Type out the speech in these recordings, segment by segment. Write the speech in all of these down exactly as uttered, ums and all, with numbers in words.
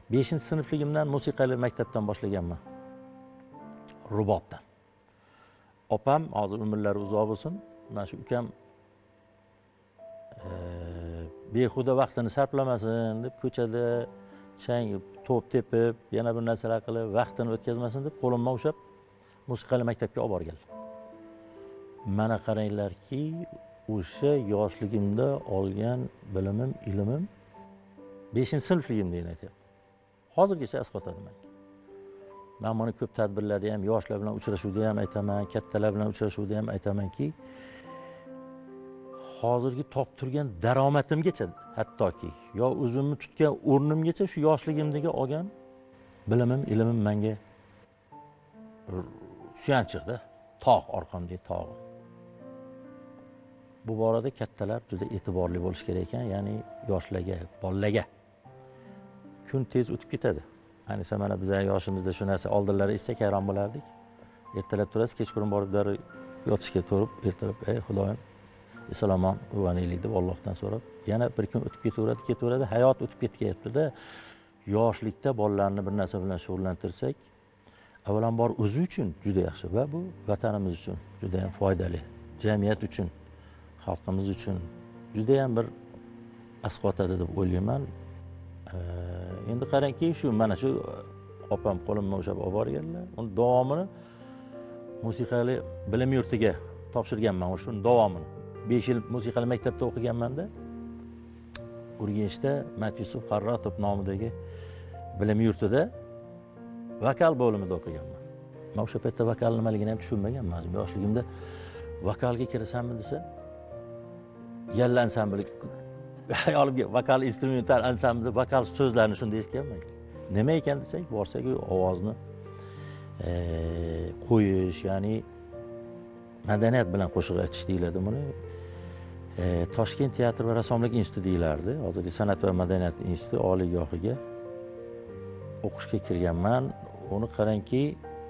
beshinchi sinfligimdan musiqali maktabdan boshlaganman. Rubobdan. Opam, hozir umrlari uzoq bo'lsin, mana shu ukam behuda vaqtini sarflamasin deb ko'chada chang to'p tepib, yana bir narsalar qilib, vaqtini o'tkazmasin deb qo'limdan ushlab musiqali maktabga olib borganlar. Mana qaranglarki, o'sha yoshligimda olgan bilimim, ilmim beshinchi sinfligimda aytyapman. Hozirgacha asqotadi menga. Men buni ko'p tadbirlarda ham, yoshlar bilan uchrashuvda ham aytaman, kattalar bilan uchrashuvda ham aytamanki, hozirgi top turgan daromadimgacha hattoki, yo o'zimni tutgan o'rnimgacha shu yoshligimdagi olgan bilimim, ilmim menga suyanchiqda, tog' orqamdagi tog'im. Bu borada kattalar juda e'tiborli bo'lish kerak ekan, ya'ni yoshlarga, bolalarga. Kun tez o'tib ketadi. Ayniqsa mana bizning yoshimizda shu narsa oldinlari eshitsak hayron bo'lardik. Ertalab turasiz, kechqurun borib darrov yotishga turib, ertalab ey Xudoyim, esalomon uvanaylik deb Allohdan so'rab, yana bir kun o'tib ketaveradi, ketaveradi, hayot o'tib ketyapti-da. Yoshlikda bolalarni bir narsa bilan shug'ullantirsak, avvalambor o'zi uchun juda yaxshi va bu vatanimiz uchun juda ham foydali. Jamiyat uchun, xalqimiz uchun juda ham bir asqotadi deb o'ylayman. Endi qarangki, shu mana shu opam qo'limdan ushlab olib borganlar. Uni davomini musiqali bilim yurtiga topshirganman, shu davomini. besh yil musiqali maktabda o'qiganman-da. Urganchda Mat Yusuf Harratov nomidagi bilim yurtida vokal bo'limida o'qiganman. Men o'sha paytda vokal nimaligini ham tushunmaganman. Yoshligimda vokalga kirasanmi desa, yalla ansambli hayolimga vokal instrumental ansamblda vokal so'zlarini shunda eshityapman. Nima ekan desak, borsak ovozni qo'yish, ya'ni madaniyat bilan qo'shiq aytish deyiladi buni. Toshkent teatr va rassomlik instituti deyilardi. Hozirgi san'at va madaniyat instituti oliygohiga o'qishga kirganman. Uni qarangki,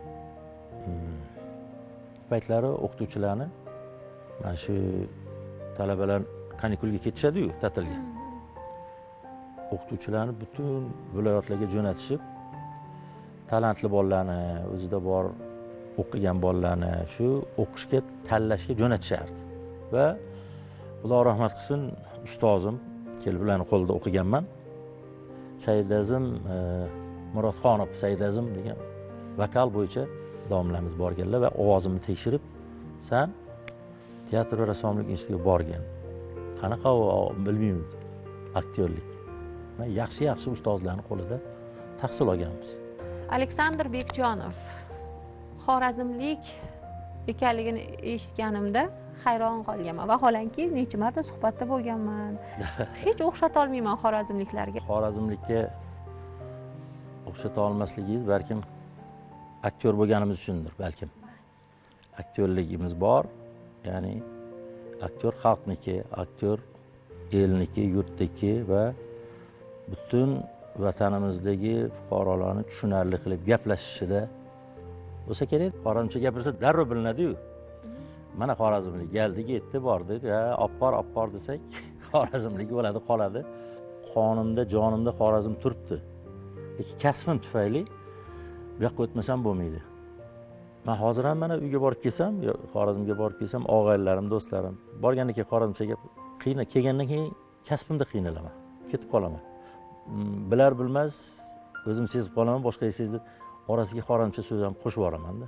paytlari o'qituvchilarni mana shu talabalar kanikulga ketishadi-yu, ta'tilga. O'qituvchilarni butun viloyatlarga jo'natishib, talantli bolalarni, o'zida bor o'qigan bolalarni shu o'qishga tanlashga jo'natishardi. Va Xudo rahmat qilsin, ustozim kelib ularni qo'lida o'qiganman. Saidazim Murodxonov, Saidazim degan vokal bo'yicha domlalarimiz borganlar va ovozimni tekshirib, "Sen teatr va rassomlik institutiga borgan. Qanaqa bilmaymiz, aktyorlik." Men yaxshi-yaxshi ustozlarning qo'lida tahsil olganmiz. Aleksandr Bekjonov xorazmlik ekanligini eshitganimda hayron qolganman. Vaholanki necha marta suhbatda bo'lganman. Hech o'xshata olmayman xorazmliklarga. Xorazmlikka o'xshata olmasligingiz balkim aktyor bo'lganimiz uchundir, balkim. Aktyorligimiz bor, ya'ni aktyor xalqniki, aktyor elniki, yurtniki va butun vatanimizdagi fuqarolarni tushunarli qilib gaplashishida bo'lsa kerak. Xorazmcha gapirsa darrov bilinadi-yu. Mana xorazmlik keldi, ketdi, bordik, ha, oppor, oppor desak, xorazmlik bo'ladi, qoladi. Qonimda, jonimda Xorazm turibdi. Lekin kasbim tufayli bu yoqqa o'tmasam bo'lmaydi. Men hozir ham mana uyga borib kelsam, Xorazmga borib kelsam, og'aylarim, do'stlarim borgandan keyin xorazmcha gap qiyin, kelgandan keyin kasbimda qiynalaman, ketib qolaman. Bilar bilmas o'zim sezib qolaman, boshqa sezib orasiga xorazmcha so'z ham qo'shib yuboraman-da.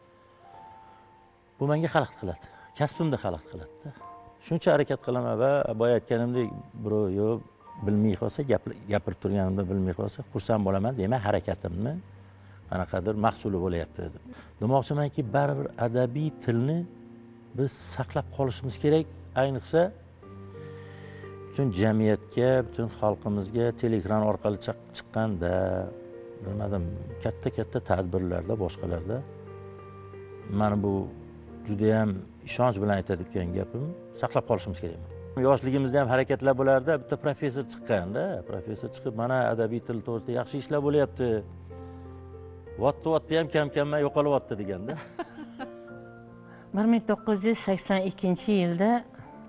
Bu menga xalaqit qiladi, kasbimda xalaqit qiladi-da. Shuncha harakat qilaman va boya aytganimdek, birov yo bilmay qolsa, gapirib turganimda bilmay qolsa, xursand bo'laman, demak harakatimni qanaqadir mahsuli bo'layapti deb. Demoqchimanki, baribir adabiy tilni biz saqlab qolishimiz kerak, ayniqsa butun jamiyatga, butun xalqimizga teleekran orqali chiqqanda, bilmadim, katta-katta tadbirlarda, boshqalarda mana bu juda ham ishonch bilan aytadigan gapim, saqlab qolishimiz kerak. Yoshligimizda ham harakatlar bo'lardi, bitta professor chiqqanda, professor chiqib, mana adabiy til to'g'risida yaxshi ishlar bo'lyapti. Vatdi-vatdi ham kam-kamman yo'qolyapti deganda. bir ming to'qqiz yuz sakson ikkinchi yilda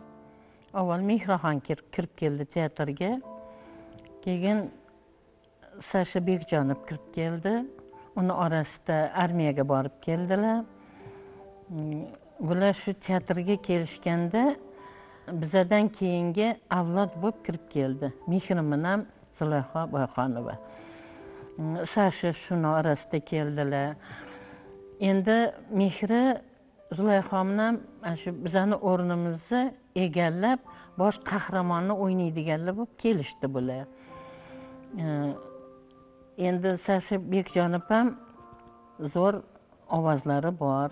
avval Mehraxon kirib keldi teatrga. Keyin Sasha Bekjonov kirib keldi. Uni orasida armiyaga borib keldilar. Bular shu teatrga kelishganda bizadan keyingi avlod bo'lib kirib keldi. Mehrimon ham Zulayho Boyxonova. Sasha shuni orasida keldilar. Endi Mehri Zulayxomni ham shu bizani o'rnimizni egallab, bosh qahramonni o'ynaydiganlar bo'lib kelishdi bular. Endi Sasha Bekjonov ham zo'r ovozlari bor.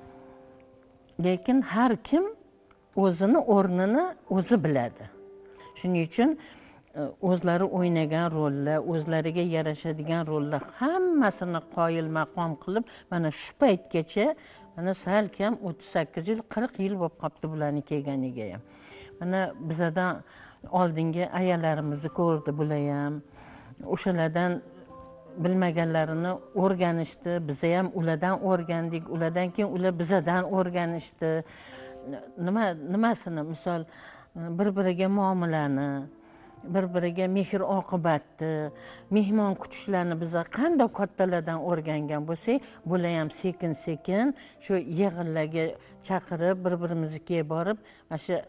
Lekin har kim o'zini o'rnini o'zi biladi. Shuning uchun o'zlari o'ynagan rollar, o'zlariga yarashadigan rollar hammasini qoyil maqom qilib, mana shu paytgacha, mana sal kam o'ttiz sakkiz yil, qirq yil bo'lib qolibdi bularni kelganiga ham. Mana bizadan oldingi ayalarimizni ko'rdi bular ham. O'shalardan bilmaganlarini o'rganishdi, biz ham ulardan o'rgandik, ulardan keyin ular bizadan o'rganishdi. Nima nimasini, misol bir-biriga muomalani, bir-biriga mehr oqibatni, mehmon kutishlarni biz qanday kattalardan o'rgangan bo'lsak, bular ham sekin-sekin shu yig'inlarga chaqirib, bir-birimizga borib, mana shu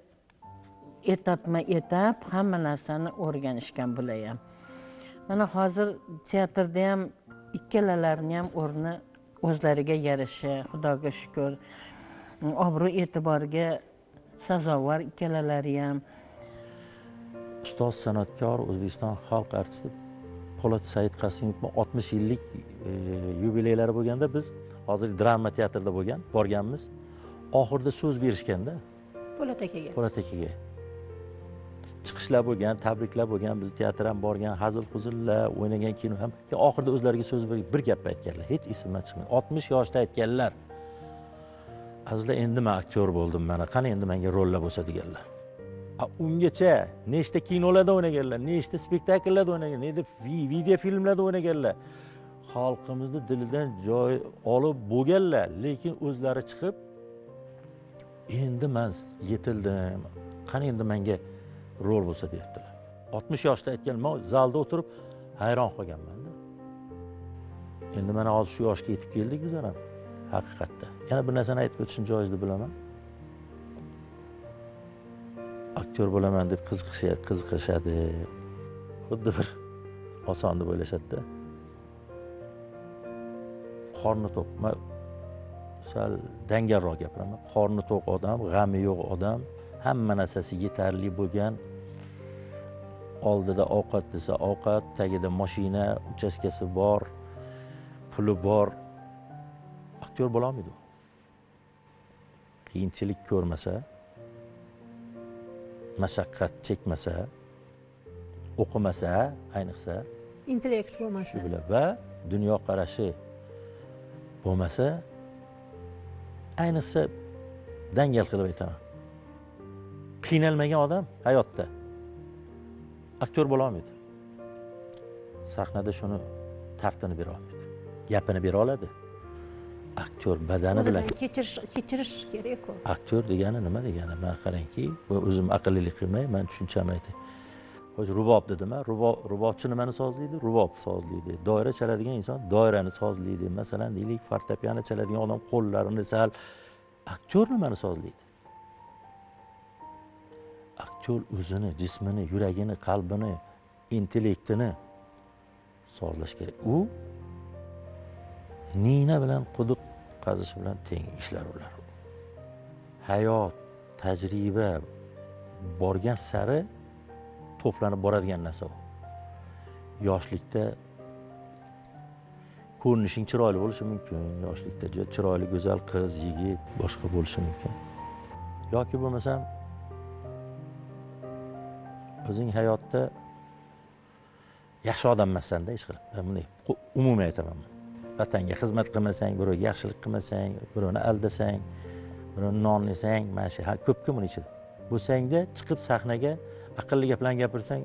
etapma-etap hamma narsani o'rganishgan bular ham. Mana hozir teatrda ham ikkalalarini ham o'rni o'zlariga yarasha, Xudoga shukr. Obro' e'tiborga sazovor ikkalalari ham. Ustoz san'atkor, O'zbekiston xalq artisti Po'lat Said Qasimovning oltmish yillik yubileylari bo'lganda biz hozir drama teatrida bo'lgan, borganmiz. Oxirida so'z berishganda Po'lat akaga. Po'lat akaga chiqishlar bo'lgan, tabriklar bo'lgan, biz teatr ham borgan, hazil-huzullar, o'ynagan kino ham. Oxirida o'zlariga so'z berib bir gap aytganlar. Hech esimdan chiqmaydi. oltmish yoshda aytganlar. Azizlar, endi men aktyor bo'ldim, mana qani endi menga rollar bo'lsa deganlar. Ungacha nechta kinolarda o'ynaganlar, nechta spektakllarda o'ynagan, nechta video filmlarda o'ynaganlar. Xalqimizni dilidan joy olib bo'lganlar, lekin o'zlari chiqib endi men yetildim. Qani endi menga rol bo'lsa deyaptilar. oltmish yoshda aytgan, men zalda o'tirib hayron qolganman-da. Endi mana hozir shu yoshga yetib keldik biz ham. Haqiqatda. Yana bir narsani aytib o'tishim joiz deb bilaman. Aktyor bo'laman deb qiziqishadi, qiziqishadi. Xuddi bir oson deb o'ylashadi-da. Qorni to'q, men sal dangalroq gapiraman. Qorni to'q odam, g'ami yo'q odam, hamma narsasi yetarli bo'lgan, oldida ovqat desa ovqat, tagida mashina, uchastkasi bor, puli bor. Aktyor bo'la olmaydi. Qiyinchilik ko'rmasa, mashaqqat chekmasa, o'qimasa, ayniqsa intellekt bo'lmasa, shu bilan va dunyo qarashi bo'lmasa, ayniqsa dangal qilib aytaman. Qiynalmagan odam hayotda aktyor bo'la olmaydi. Sahnada shuni taftini bera olmaydi. Gapini bera oladi. Aktyor badani bilan kechirish kechirish kerak-ku. Aktyor degani nima degani? Men qarangki, o'zim aqllilik qilmay, men tushuncham aytay. Hozir rubob dedim, rubob rubobchi nimani sozlaydi? Rubob sozlaydi. Doira chaladigan inson doirani sozlaydi. Masalan, deylik, fortepiano chaladigan odam qo'llarini sal. Aktyor nimani sozlaydi? Aktyor o'zini, jismini, yuragini, qalbini, intellektini sozlash kerak. U nina bilan quduq qazish bilan teng ishlar ular. Hayot, tajriba borgan sari to'planib boradigan narsa u. Yoshlikda ko'rinishing chiroyli bo'lishi mumkin, yoshlikda chiroyli, go'zal qiz, yigit, boshqa bo'lishi mumkin. Yoki bo'lmasam o'zing hayotda yaxshi odam emassan-da ish qilib. Men buni umumiy aytaman. Vatanga xizmat qilmasang, birovga yaxshilik qilmasang, birovni aldasang, birovni nonlasang, mana shu ko'pki buni ichida. Bo'lsangda chiqib sahnaga aqlli gaplarni gapirsang,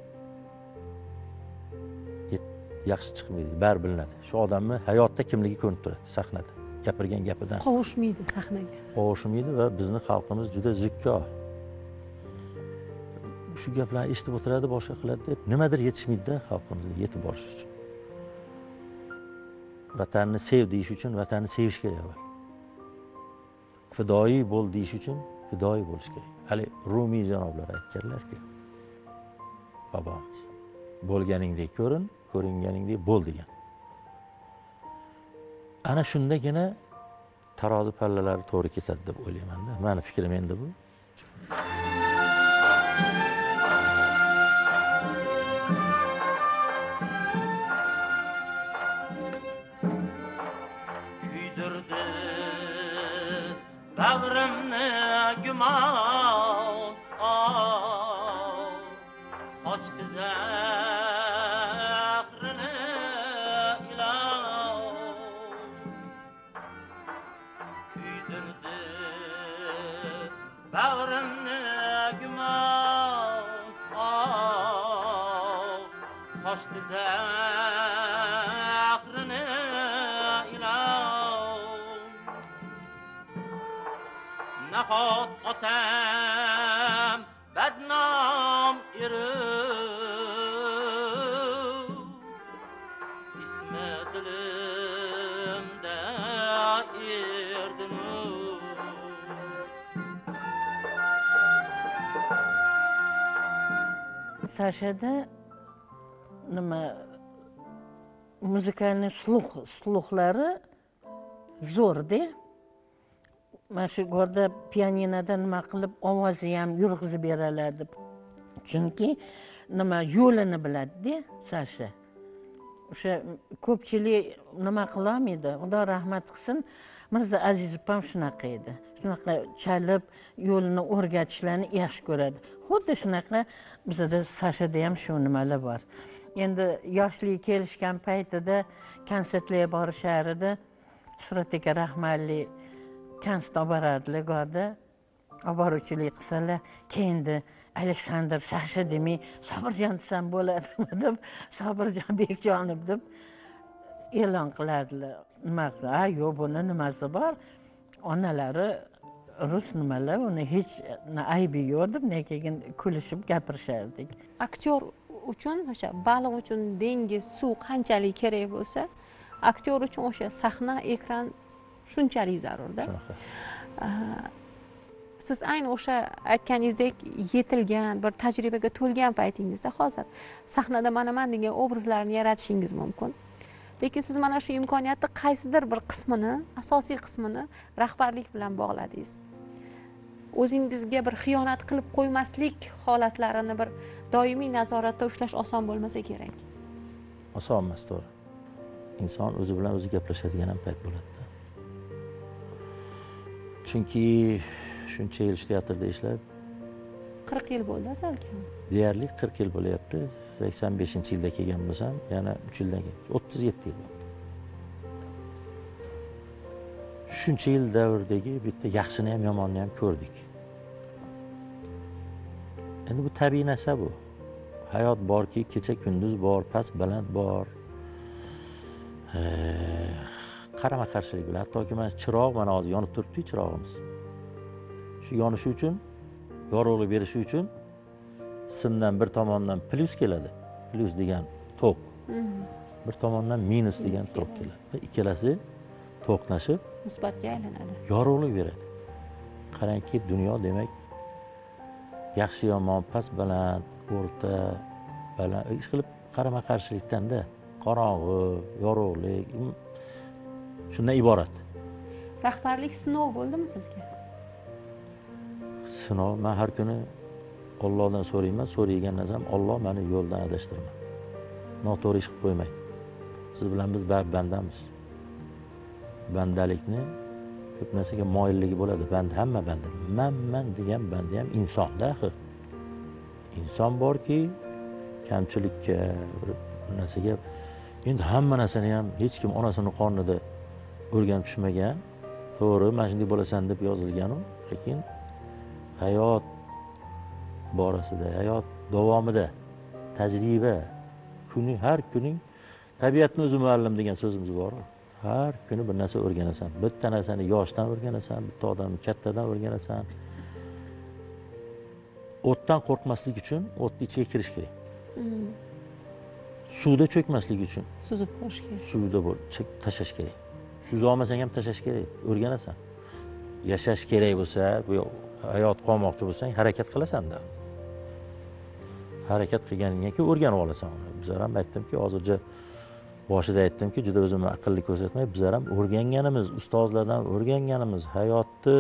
yaxshi chiqmaydi, bar bilinadi. Shu odamni hayotda kimligi ko'rinib turadi sahnada. Gapirgan gapidan Qovushmaydi sahnaga. Qovushmaydi va bizning xalqimiz juda zukko. Shu gaplarni eshitib o'tiradi, boshqa qiladi deb nimadir yetishmaydi-da xalqimizga yetib borish uchun. vatanni sev deyish uchun vatanni sevish kerak avval. Fidoyi bo'l deyish uchun fidoyi bo'lish kerak. Hali Rumiy janoblar aytganlarki, bobomiz, bo'lganingdek ko'rin, ko'ringaningdek bo'l degan. Ana shundagina tarozi pallalari to'g'ri ketadi deb o'ylayman-da. Meni fikrim endi bu. Kuydirdi bag'rimni gumon, sochdi zahrini ilon. Kuydirdi bag'rimni gumon, sochdi zahrini ilon. Nahot otam badnom erib, ismi dilimda erdinu. Sashada nima muzikalniy sluh sluhlari zo'rda. Mana shu go'rda pianinoda nima qilib ovozi ham yurg'izib beradi. Chunki nima yo'lini biladi-da Sasha. O'sha ko'pchilik nima qilolmaydi. Xudo rahmat qilsin. Mirza Azizov ham shunaqa edi. Shunaqa chalib yo'lini o'rgatishlarni yaxshi ko'radi. Xuddi shunaqa bizda Sashada ham shu nimalar bor. Endi yoshlik kelishgan paytida konsertlarga borishar edi. Shuhrat aka rahmatli konsertga borardilar go'da. Oboruvchilik qilsalar, keyinda Aleksandr Sasha demay Sobirjon desam bo'ladimi deb, Sobirjon Bekjonov deb e'lon qilardilar. Nima qildi? Ha, yo'q, buni nimasi bor? Onalari rus nimalar, uni hech aybi yo'q deb, lekin kulishib gapirishardik. Aktyor uchun o'sha baliq uchun dengiz, suv qanchalik kerak bo'lsa, aktyor uchun o'sha sahna, ekran shunchalik zarurda. Shunaqa. Siz ayni o'sha aytganingizdek yetilgan, bir tajribaga to'lgan paytingizda hozir sahnada mana men degan obrazlarni yaratishingiz mumkin. Lekin siz mana shu imkoniyatni qaysidir bir qismini, asosiy qismini rahbarlik bilan bog'ladingiz. O'zingizga bir xiyonat qilib qo'ymaslik holatlarini bir doimiy nazoratda ushlash oson bo'lmasa kerak. Oson emas, to'g'ri. Inson o'zi bilan o'zi gaplashadigan ham payt bo'ladi. Chunki shuncha yil teatrda ishlab qirq yil bo'ldi asalkam. Deyarli qirq yil bo'lyapti. sakson beshinchi yilda kelgan bo'lsam, yana uch yildan keyin o'ttiz yetti yil bo'ldi. Shuncha yil davrdagi bitta yaxshini ham yomonni ham ko'rdik. Endi bu tabiiy narsa bu. Hayot borki, kecha kunduz bor, past baland bor. Qarama qarshilik bilan, hattoki mana chiroq mana hozir yonib turibdi, chirog'imiz. Shu yonishi uchun, yorug'lik berishi uchun simdan bir tomondan plyus keladi. Plyus degan tok. Bir tomondan minus degan tok keladi. Va ikkalasi to'qnashib musbatga aylanadi. Yorug'lik beradi. Qarangki, dunyo demak yaxshi yomon, past baland, o'rta, baland ish qilib qarama qarshilikdan-da, qorong'i, yorug'lik shundan iborat. Rahbarlik sinov bo'ldimi sizga? Sinov, men har kuni Allohdan so'rayman, so'raygan narsam Alloh meni yo'ldan adashtirma. Noto'g'ri ish qilib qo'ymay. Siz bilan biz bandamiz. Bandalikni ko'p narsaga moyilligi bo'ladi. Band hamma banda. Men men degan banda ham insonda axir. Inson borki, kamchilikka, bir narsaga endi hamma narsani ham hech kim onasini qornida o'rganib tushmagan. To'g'ri, mana shunday bo'lasan deb yozilgan-u, lekin hayot borasida, hayot davomida tajriba, kuni har kuning tabiatni o'zi muallim degan so'zimiz bor. Har kuni bir narsa o'rganasan. Bitta narsani yoshdan o'rganasan, bitta odamni kattadan o'rganasan. O'tdan qo'rqmaslik uchun o'tning ichiga kirish kerak. suvda cho'kmasligi uchun suzib ko'rish kerak. suvda bo'l chek- tashlash kerak. Suza olmasang ham tashlash kerak, o'rganasan. Yashash kerak bo'lsa, bu hayot qolmoqchi bo'lsang, harakat qilasan-da. Harakat qilganingdan keyin o'rganib olasan uni. Bizlar ham aytdimki, hozircha boshida aytdimki, juda o'zimni aqlli ko'rsatmay, bizlar ham o'rganganimiz, ustozlardan o'rganganimiz, hayotni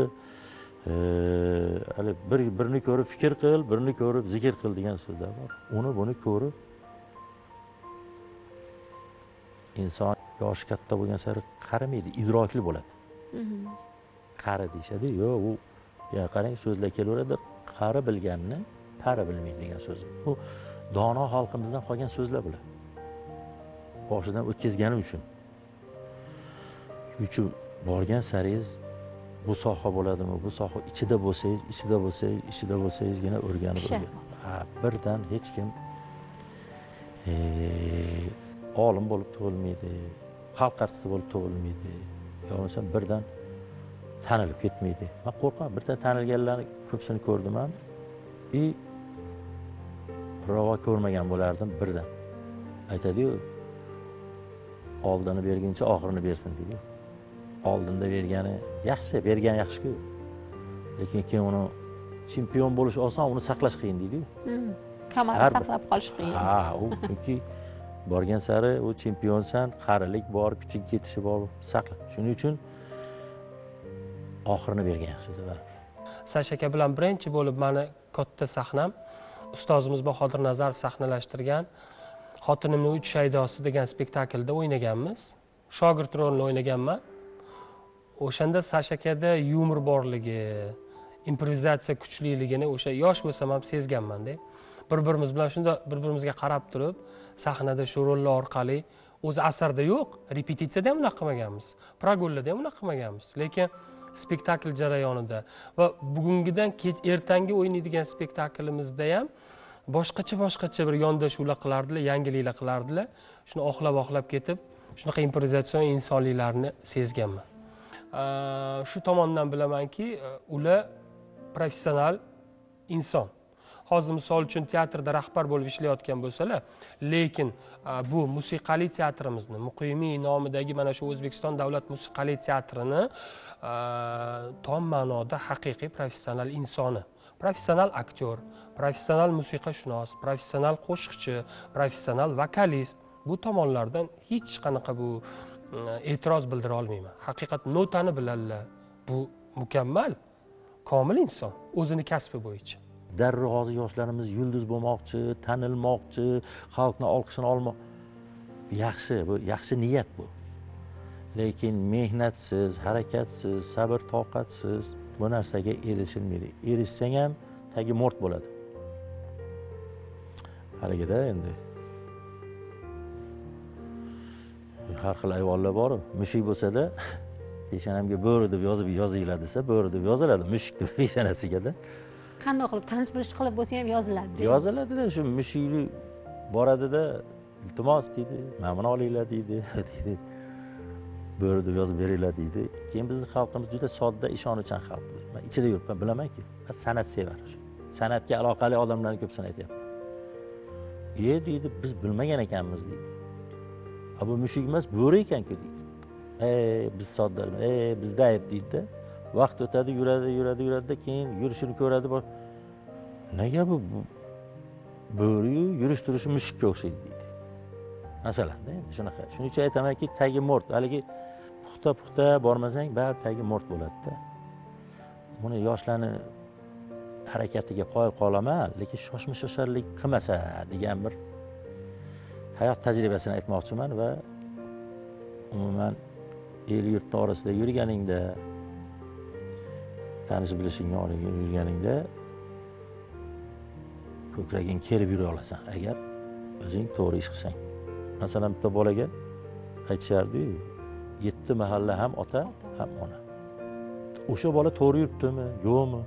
hali bir birini ko'rib fikr qil, birini ko'rib zikr qil degan so'zlar bor. Uni buni ko'rib inson yoshi katta bo'lgan sari qarimaydi, idrokli bo'ladi. Qari deyishadi, yo'q, u ya qarang so'zlar kelaveradi, qari bilganni pari bilmaydi degan so'z. Bu dono xalqimizdan qolgan so'zlar bular. Boshidan o'tkazgani uchun. Shuning uchun borgan saringiz bu soha bo'ladimi, bu soha ichida bo'lsangiz, ichida bo'lsangiz, ichida bo'lsangizgina o'rganib o'rganib. Ha, birdan hech kim e, olim bo'lib tug'ilmaydi, xalq artisti bo'lib tug'ilmaydi. Yo'qsa birdan tanilib ketmaydi. Men qo'rqaman, birdan tanilganlarni ko'psini ko'rdim ham. I ravo ko'rmagan bo'lardim birdan. Aytadi-yu, oldini berguncha oxirini bersin deydi. Oldinda bergani yaxshi, bergani yaxshi-ku. Lekin keyin uni chempion bo'lish oson, uni saqlash qiyin deydi-yu. Kamarni saqlab qolish qiyin. Ha, u chunki borgan sari u chempionsan, qarilik bor, kuching ketishi bor, saqla. Shuning uchun oxirini bergan yaxshi deb. Sash aka bilan birinchi bo'lib meni katta sahnam ustozimiz Bahodir Nazarov sahnalashtirgan Xotinimning uch shaydosi degan spektaklda o'ynaganmiz. Shogird rolini o'ynaganman. O'shanda Sash akada yumor borligi, improvizatsiya kuchliligini o'sha yosh bo'lsam ham sezganman-da. Bir-birimiz bilan shunda bir-birimizga qarab turib, sahnada shu rollar orqali o'zi asarda yo'q, repetitsiyada ham unaqa qilmaganmiz, progollarda ham unaqa qilmaganmiz. Lekin spektakl jarayonida va bugungidan ertangi o'ynaydigan spektaklimizda ham boshqacha boshqacha bir yondashuvlar qilardilar, yangiliklar qilardilar. Shuni oxlab-oxlab ketib, shunaqa improvizatsion insonliklarni sezganman. Shu tomondan bilamanki, ular professional inson. Hozir misol uchun teatrda rahbar bo'lib ishlayotgan bo'lsalar, lekin bu musiqali teatrimizni, Muqimiy nomidagi mana shu O'zbekiston davlat musiqali teatrini tom ma'noda haqiqiy professional insoni, professional aktyor, professional musiqashunos, professional qo'shiqchi, professional vokalist, bu tomonlardan hech qanaqa bu e'tiroz bildira olmayman. Haqiqat notani biladilar. Bu mukammal, komil inson o'zini kasbi bo'yicha. Darrov hozir yoshlarimiz yulduz bo'lmoqchi, tanilmoqchi, xalqning olqishini olmoq. Yaxshi, bu yaxshi niyat bu. Lekin mehnatsiz, harakatsiz, sabr toqatsiz bu narsaga erishilmaydi. Erishsang ham tagi mort bo'ladi. Haligida endi har xil ayvonlar bor. Mushuk bo'lsa-da, peshonamga bo'ri deb yozib yozinglar desa, bo'ri deb yoziladi, mushuk deb peshonasiga-da. Qanday qilib tanish bilish qilib bo'lsa ham yoziladi. Yoziladi-da, shu mushukni boradi-da, iltimos deydi, "Mana buni olinglar" deydi, deydi. Bo'ri deb yozib beringlar deydi. Keyin bizning xalqimiz juda sodda, ishonuvchan xalq. Men ichida yuribman, bilamanki, san'at sevar. San'atga aloqali odamlarni ko'psini aytyapman. "E" deydi, "Biz bilmagan ekanmiz" deydi. "Ha bu mushuk emas, bo'ri ekan-ku" deydi. "Ey, biz soddalar, ey, bizda ayb" deydi-da. Vaqt o'tadi, yuradi, yuradi, yuradi, keyin yurishini ko'radi, bor. Nega bu bo'ri yurish turishi mushukka o'xshaydi deydi. Masalan, endi shunaqa. Shuning uchun aytamanki, tagi mort. Haligi puxta-puxta bormasang, bari tagi mort bo'ladi-da. Buni yoshlarni harakatiga qoyil qolaman, lekin shoshma-shosharlik qilmasa degan bir hayot tajribasini aytmoqchiman va umuman el yurtning orasida yurganingda, tanish bilishingga yurganingda ko'kraging kerib yura olasan agar o'zing to'g'ri ish qilsang. Masalan, bitta bolaga aytishardi-ku, yetti mahalla ham ota, ham ona. O'sha bola to'g'ri yuribdimi, yo'qmi?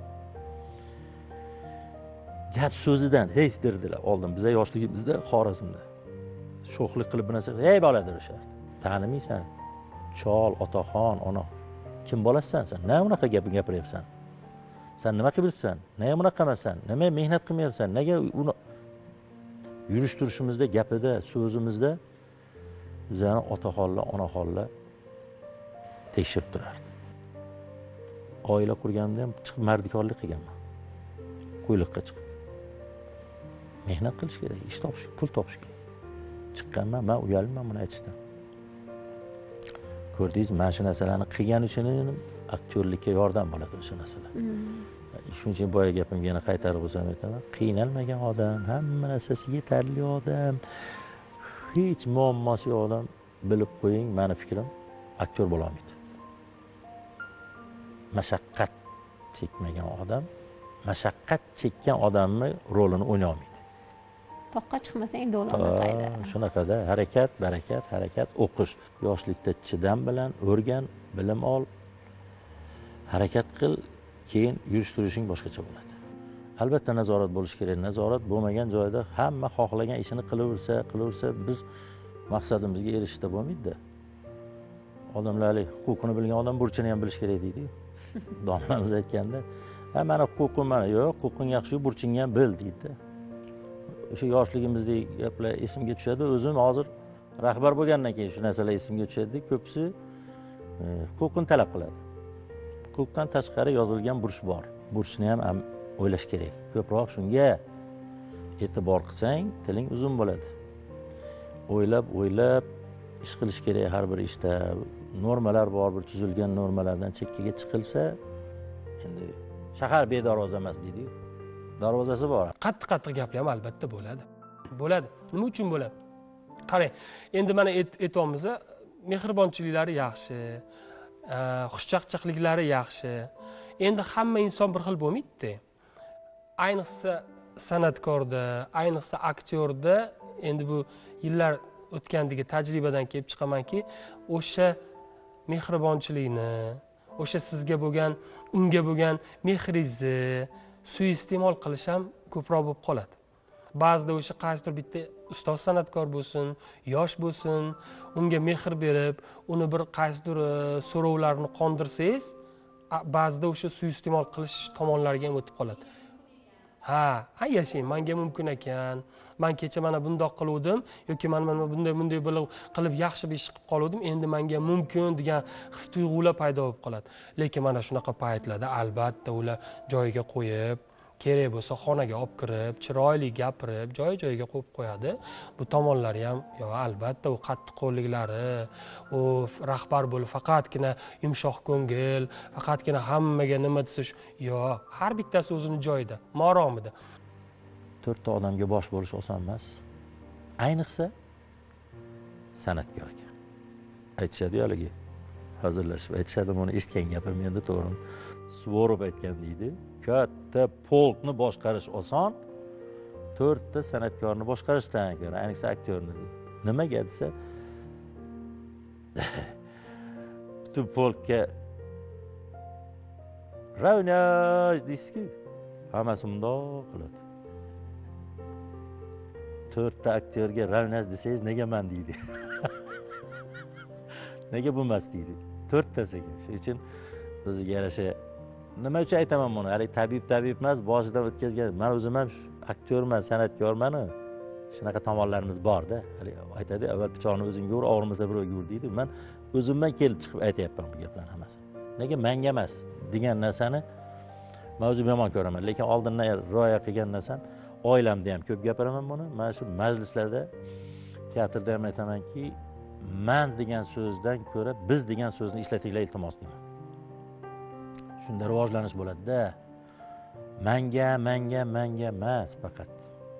Gap so'zidan hech derdilar. Oldin biza yoshligimizda Xorazmda sho'xlik qilib bir narsa, "Ey bola" derishardi. Tanimaysan. Chol, otaxon, ona. Kim bo'lasisan sen? Nima unaqa gap gapiryapsan? Sen nima qilibsan? Nima bunaqa qilmasan? Nima mehnat qilmayapsan? Nega uni yurish turishimizda, gapida, so'zimizda bizani otaxonlar, onaxonlar tekshirib turardi. Oila qurganda ham chiqib mardikorlik qilganman. Qo'yliqqa chiqib. Mehnat qilish kerak, ish topish, pul topish kerak. Chiqqanman, men uyalmayman buni aytishdan. Ko'rdingiz, mana shu narsalarni qilgani uchun aktyorlikka yordam bo'ladi o'sha narsalar. Shuning uchun boya gapimga yana qaytarib o'zim aytaman. Qiynalmagan odam, hamma narsasi yetarli odam, hech muammosi yo'q odam bilib qo'ying, meni fikrim, aktyor bo'la olmaydi. Mashaqqat chekmagan odam, mashaqqat chekkan odamni rolini o'ynay olmaydi. Toqqa chiqmasang do'lona qayda. Shunaqada harakat, barakat, harakat, o'qish. Yoshlikda chidam bilan o'rgan, bilim ol, harakat qil, keyin yurish turishing boshqacha bo'ladi. Albatta nazorat bo'lish kerak. Nazorat bo'lmagan joyda hamma xohlagan ishini qilaversa, qilaversa biz maqsadimizga erishishda bo'lmaydi-da. Odamlar huquqini bilgan odam burchini ham bilish kerak deydi-ku. Domlamiz aytganda, "Ha, mana huquqim mana, yo'q, huquqing yaxshi, burchingni ham bil" deydi-da. O'sha yoshligimizdagi gaplar esimga tushadi. O'zim hozir rahbar bo'lgandan keyin shu narsalar esimga tushadi. Ko'pisi huquqni talab qiladi. Huquqdan tashqari yozilgan burch bor. Burchni ham o'ylash kerak. Ko'proq shunga e'tibor qilsang, tiling uzun bo'ladi. O'ylab, o'ylab ish qilish kerak har bir ishda. Normalar bor, bir tuzilgan normalardan chekkaga chiqilsa, endi shahar bedarvoza emas deydi-ku. Darvozasi bor. Qattiq-qattiq gaplar ham albatta bo'ladi. Bo'ladi. Nima uchun bo'ladi? Qarang, endi mana aytyapmiz, mehribonchiliklari yaxshi, xushchaqchaqliklari yaxshi. Endi hamma inson bir xil bo'lmaydi-da. Ayniqsa san'atkorda, ayniqsa aktyorda endi bu yillar o'tgandagi tajribadan kelib chiqamanki, o'sha mehribonchilikni, o'sha sizga bo'lgan, unga bo'lgan mehringizni suiiste'mol qilish ham ko'proq bo'lib qoladi. Ba'zida o'sha qaysidir bitta ustoz san'atkor bo'lsin, yosh bo'lsin, unga mehr berib, uni bir qaysidir so'rovlarni qondirsangiz, ba'zida o'sha suiiste'mol qilish tomonlariga ham o'tib qoladi. Ha, ha yashang, menga mumkin ekan. Men kecha mana bundoq qiluvdim yoki men mana bunday bunday qilib yaxshi bir ish qilib qoluvdim, endi menga mumkin degan his tuyg'ular paydo bo'lib qoladi. Lekin mana shunaqa paytlarda albatta ular joyiga qo'yib, kerak bo'lsa xonaga olib kirib, chiroyli gapirib, joy-joyiga qo'yib qo'yadi. Bu tomonlari ham, yo albatta u qattiqqo'lliklari, u rahbar bo'lib faqatgina yumshoq ko'ngil, faqatgina hammaga nima desa shu, yo, har bittasi o'zini joyida, maromida. To'rtta odamga bosh bo'lish oson emas. Ayniqsa san'atkorga. Aytishadi haligi. Hazırlashib aytishadi, buni eshitgan gapim endi to'g'ri. Svorov aytgan deydi. Katta polkni boshqarish oson, to'rtta san'atkorni boshqarishdan ko'ra, ayniqsa aktyorni deydi. Nimaga desa, butun polkka ravnash deysiz-ku, hammasi bundoq qiladi. To'rtta aktyorga ravnash desangiz, nega men deydi. Nega bo'lmas deydi. To'rttasiga. Shuning uchun o'ziga yarasha nima uchun aytaman buni? Hali tabib tabib emas, boshidan o'tkazgan. Men o'zim ham aktyorman, san'atkorman. Shunaqa tomonlarimiz bor-da. Hali aytadi, avval pichoqni o'zingga ur, og'rimasa birovga ur deydi. Men o'zimdan kelib chiqib aytayapman bu gaplarni hammasini. Nega menga emas degan narsani men o'zim yomon ko'raman, lekin oldindan rioya qilgan narsam, oilamda ham ko'p gapiraman buni. Mana shu majlislarda, teatrda ham aytamanki, men degan so'zdan ko'ra biz degan so'zni ishlatinglar iltimos deyman. Shunda rivojlanish bo'ladi-da. Menga, menga, menga emas faqat.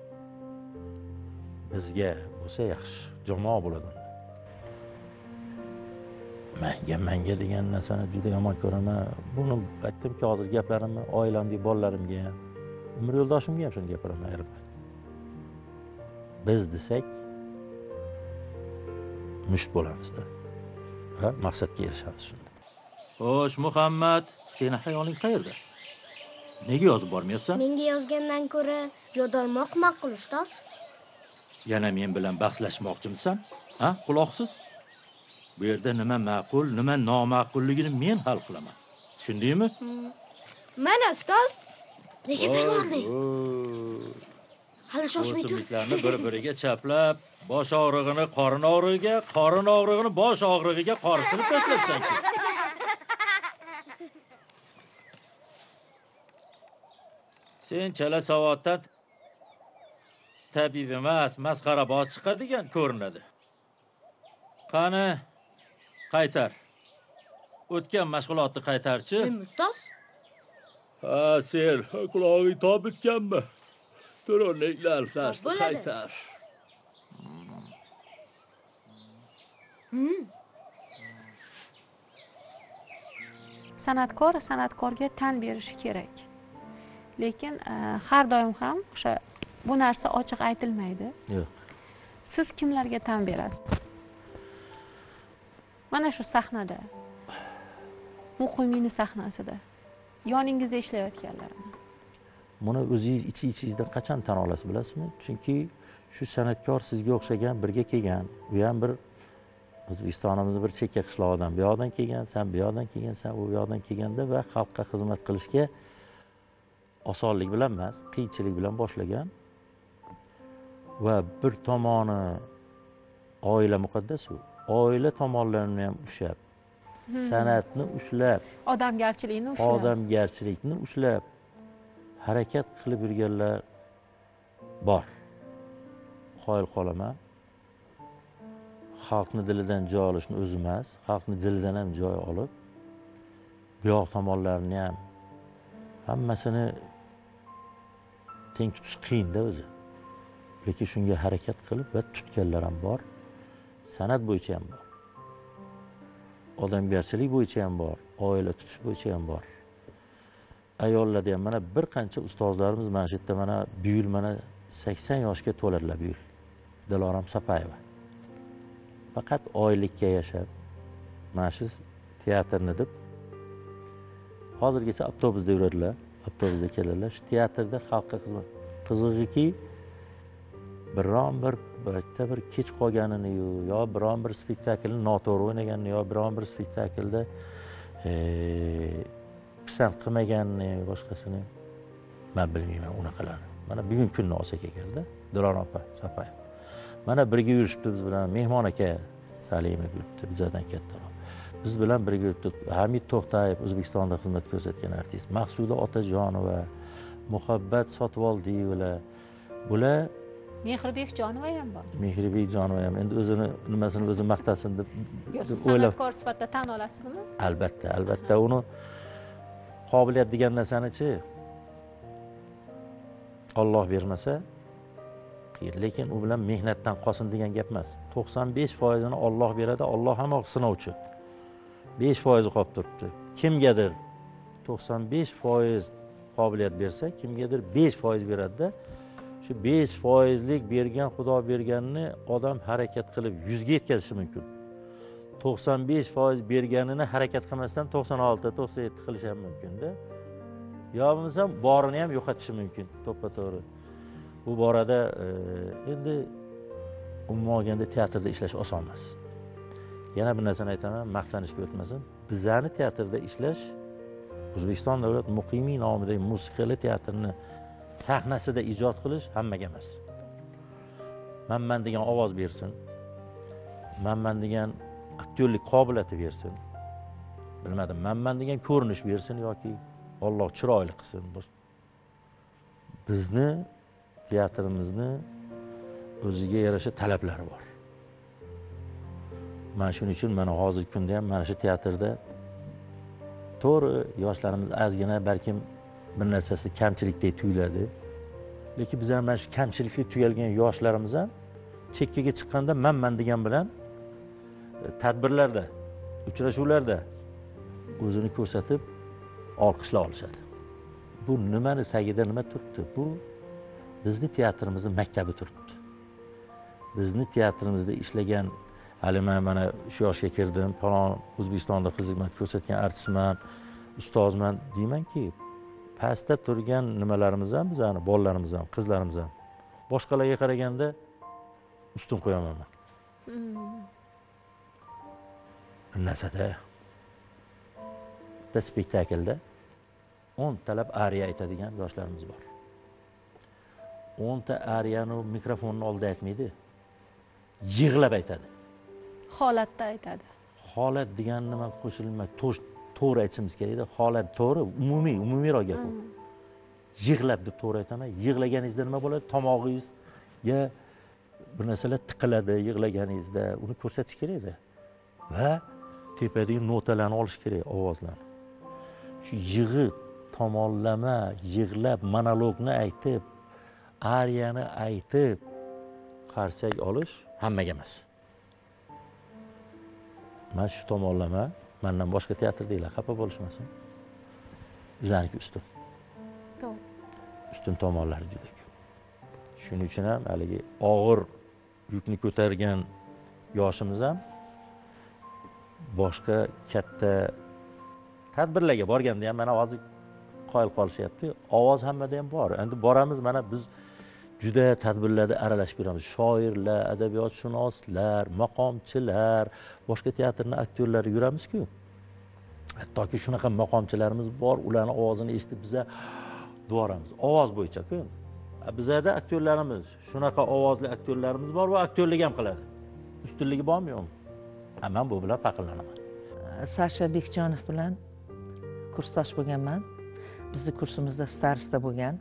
Bizga bo'lsa yaxshi, jamoa bo'ladi. Menga, menga degan narsani juda yomon ko'raman. Buni aytdimki, hozir gaplarimni oilamga, bolalarimga ham, umr yo'ldoshimga ham shuni gapiraman ayrim. Biz desak musht bo'lamizda. Va maqsadga erishamiz shunda. Xo'sh, Muhammad, seni hayoling qayerda? Nega yozib bormayapsan? Menga yozgandan ko'ra yodolmoq ma'qul, ustoz. Yana men bilan bahslashmoqchimisan? Ha, quloqsiz? Bu yerda nima ma'qul, nima noma'qulligini men hal qilaman. Tushundingmi? Mana ustoz. Nega bilmading? Hali shoshmay tur. O'simliklarni bir-biriga chaplab, bosh og'rig'ini qorin og'rig'iga, qorin og'rig'ini bosh og'rig'iga qorishtirib tashlabsan-ku. Sen chala savoddan tabib emas, masxaraboz chiqadigan ko'rinadi. Qani, qaytar. O'tgan mashg'ulotni qaytarchi. Men ustoz. Ha, sen qulog'ing tob bitganmi? To'ronliklar darsni bo'ladi. qaytar. San'atkor san'atkorga tan berishi kerak. Lekin e, har doim ham o'sha bu narsa ochiq aytilmaydi. Yo'q. Siz kimlarga tan berasiz? Mana shu sahnada, Muqimini sahnasida, yoningizda ishlayotganlarni. Buni o'zingiz ichi-ichingizda qachon tan olasiz bilasizmi? Chunki shu san'atkor sizga o'xshagan birga kelgan, u ham bir O'zbekistonimizning bir chekka qishlog'idan bu yoqdan kelgan, sen bu yoqdan kelgansan, u yoqdan kelganda va xalqqa xizmat qilishga osonlik bilan emas, qiyinchilik bilan boshlagan va bir tomoni oila muqaddas u. Oila tomonlarini ham ushlab, san'atni ushlab, Odamgarchilikni ushlab. odamgarchilikni ushlab harakat qilib yurganlar bor. Qoyil qolaman. Xalqni dilidan joy olishni o'zi emas, xalqni dilidan ham joy olib, bu yoq tomonlarini ham hammasini teng tutish qiyin-da o'zi. Lekin shunga harakat qilib va tutganlar ham bor. San'at bo'yicha ham bor. Odamgarchilik bo'yicha ham bor, oila tutish bo'yicha ham bor. Ayollarda ham mana bir qancha ustozlarimiz mana shu yerda mana bu yil mana sakson yoshga to'ladilar bu yil. Dilorom Sapayeva. Faqat oylikka yashab, mana shu teatrni deb hozirgacha avtobusda yuradilar, avtobusda keladilar. Shu teatrda xalqqa xizmat. Qizig'iki, biron bir bitta bir kech qolganini yo biron bir spektaklni noto'g'ri o'ynaganini yo biron bir spektaklda pisand qilmaganini boshqasini men bilmayman unaqalarni. Mana bugun kunni olsa kelganda Dilorom opa Sapayeva. Mana birga yurishibdi biz bilan Mehmon aka Salimov yuribdi bizdan kattaroq. Biz bilan birga yuribdi Hamid To'xtayev, O'zbekistonda xizmat ko'rsatgan artist, Maqsuda Otajonova, Muhabbat Sotvoldiyevalar. Bular Mehribek Jonova ham bor. Mehribek Jonova ham endi o'zini nimasini o'zi maqtasin deb Siz o'ylab. san'atkor sifatida tan olasizmi? Albatta, albatta uni qobiliyat degan narsani-chi Alloh bermasa qiyin, lekin u bilan mehnatdan qolsin degan gap emas. to'qson besh foiz ini Alloh beradi, Alloh ham sinovchi. besh foiz qolib turibdi. Kimgadir to'qson besh foiz qobiliyat bersa, kimgadir besh foiz beradi-da, shu besh foizlik bergan Xudo berganini odam harakat qilib yuzga yetkazishi mumkin. to'qson besh foiz berganini harakat qilmasdan to'qson olti, to'qson yetti qilish ham mumkin-da. Yo bo'lmasa borini ham yo'qotishi mumkin, to'ppa-to'g'ri. Bu borada endi umuman olganda teatrda ishlash oson emas. Yana bir narsani aytaman, maqtanishga o'tmasin. Bizani teatrda ishlash O'zbekiston davlat muqimiy nomidagi musiqali teatrni sahnasida ijod qilish hammaga emas. Manman degan ovoz bersin. Manman degan aktyorlik qobiliyati bersin. Bilmadim, manman degan ko'rinish bersin yoki Alloh chiroyli qilsin. Bizni teatrimizni o'ziga yarasha talablari bor. Mana shuning uchun mana hozirgi kunda ham mana shu teatrda to'g'ri yoshlarimiz ozgina balkim bir narsasi kamchilikdek tuyuladi. Lekin biz ham mana shu kamchilikli tuyulgan yoshlarimiz ham chekkaga chiqqanda manman degan bilan tadbirlarda, uchrashuvlarda o'zini ko'rsatib olqishlar olishadi. Bu nimani tagida nima turibdi? Bu bizni teatrimizning maktabi turibdi. Bizni teatrimizda ishlagan hali men mana shu yoshga kirdim, falon O'zbekistonda xizmat ko'rsatgan artistman, ustozman deymanki, pastda turgan nimalarimiz ham bizani bolalarimiz ham, qizlarimiz ham boshqalarga qaraganda ustun qo'yaman men. Bir narsada bitta spektaklda o'n talab ariya aytadigan yoshlarimiz bor. o'nta ariyani mikrofonni oldida aytmaydi. Yig'lab aytadi. Holatda aytadi. Holat degan nima qo'shilmaydi. To'g'ri aytishimiz kerakda. Holat to'g'ri, umumiy, umumiyroq gap bu. Yig'lab deb to'g'ri aytaman. Yig'laganingizda nima bo'ladi? Tomog'ingizga bir narsalar tiqiladi yig'laganingizda. Uni ko'rsatish kerakda. Va tepadagi notalarni olish kerak, ovozlarni. Shu yig'i tomonlama, yig'lab monologni aytib, ariyani aytib qarsak olish hammaga emas. Mana shu tomonlama mendan boshqa teatrdagilar xafa bo'lishmasin. Bizaniki ustun. To'g'ri. Ustun tomonlari juda ko'p. Shuning uchun ham haligi og'ir yukni ko'targan yoshimiz ham boshqa katta tadbirlarga borganda ham mana hozir qoyil qolishyapti. Ovoz hammada ham bor. Endi boramiz, mana biz juda tadbirlarda aralashib yuramiz. Shoirlar, adabiyotshunoslar, maqomchilar, boshqa teatrning aktyorlari yuramiz-ku. Hattoki shunaqa maqomchilarimiz bor, ularning ovozini eshitib biza duoramiz. Ovoz bo'yicha-ku. Bizada aktyorlarimiz, shunaqa ovozli aktyorlarimiz bor va aktyorlik ham qiladi. Ustunligi bormi yo'qmi? Men bu bilan faxrlanaman. Sasha Bekjonov bilan kursdosh bo'lganman. Bizning kursimizda starista bo'lgan.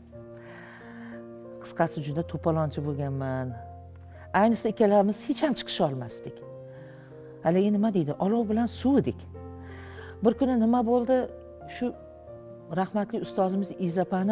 Qisqasi juda to'polonchi bo'lganman. Ayniqsa ikkalamiz hech ham chiqisha olmasdik. Haligi nima deydi? Olov bilan suv edik. Bir kuni nima bo'ldi? Shu rahmatli ustozimiz Izapani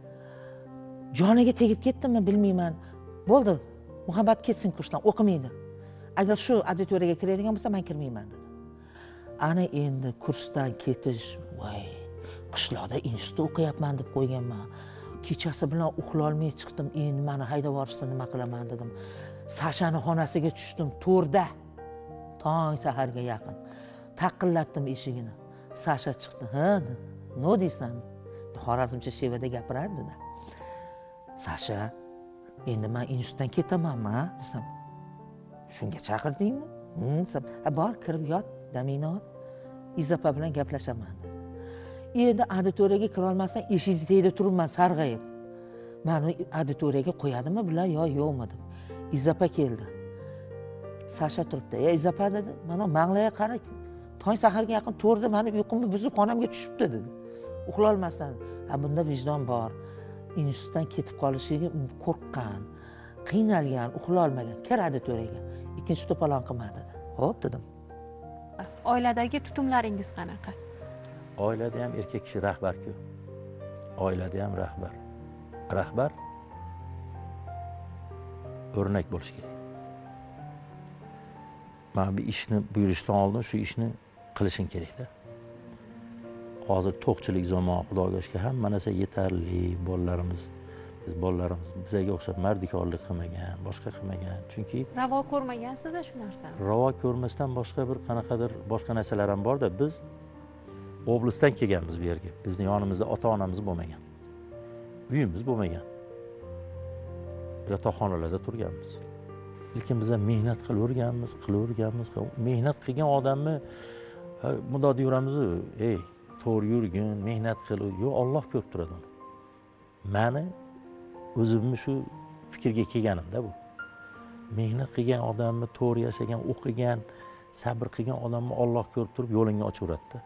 joniga tegib ketdimi bilmayman. Bo'ldi. Muhabbat ketsin kursdan, o'qimaydi. Agar shu auditoriyaga kiradigan bo'lsa, men kirmayman dedi. Ana endi kursdan ketish, voy, qishloqda institutda o'qiyapman deb qo'yganman. Kechasi bilan uxlolmay chiqdim. Endi meni haydab yuborishsa nima qilaman dedim. Sashani xonasiga tushdim to'rda. Tong saharga yaqin. Taqillatdim eshigini. Sasha chiqdi. Ha, nima deysan? Xorazmcha shevada gapirardi-da. Sasha, endi men institutdan ketamanmi, desam. Shunga chaqirdingmi? Hmm, desam, "Ha, bor, kirib yot, damingni ol. Izapa bilan gaplashaman." dedi. Endi auditoriyaga kira olmasdan eshik tagida turibman sarg'ayib. Meni auditoriyaga qo'yadimi bular yo yo'qmi deb. Izapa keldi. Sasha turibdi. "Ey Izapa" dedi. "Mana manglaga qara. Tong saharga yaqin to'rda meni uyqumni buzib xonamga tushibdi" dedi. Uxla olmasdan, "Ha, bunda vijdon bor. Institutdan ketib qolishiga qo'rqqan, qiynalgan, uxla olmagan. Kir auditoriyaga. Ikkinchi to'polon qilma" dedi. "Xo'p" dedim. Oiladagi tutumlaringiz qanaqa? Oilada ham erkak kishi rahbar-ku. Oilada ham rahbar. Rahbar o'rnak bo'lish kerak. Men bir ishni buyurishdan oldin shu ishni qilishing kerak-da. Hozir to'qchilik zamoni, Xudoga shukr, hamma narsa yetarli. Bolalarimiz, biz bolalarimiz bizga o'xshab mardikorlik qilmagan, boshqa qilmagan. Chunki Ravo ko'rmagansiz shu narsani. Ravo ko'rmasdan boshqa bir qanaqadir boshqa narsalar ham bor-da, biz oblastdan kelganmiz bu yerga. Bizning yonimizda ota-onamiz bo'lmagan. Uyimiz bo'lmagan. Yotoqxonalarda turganmiz. Lekin biz ham mehnat qilaverganmiz, qilaverganmiz. Mehnat qilgan odamni bunday deyuramiz, "Ey, to'g'ri yurgin, mehnat qil." Yo'q, Alloh ko'rib turadi uni. Meni o'zimni shu fikrga kelganimda bu. Mehnat qilgan odamni, to'g'ri yashagan, o'qigan, sabr qilgan odamni Alloh ko'rib turib yo'lingga ochaveradi-da.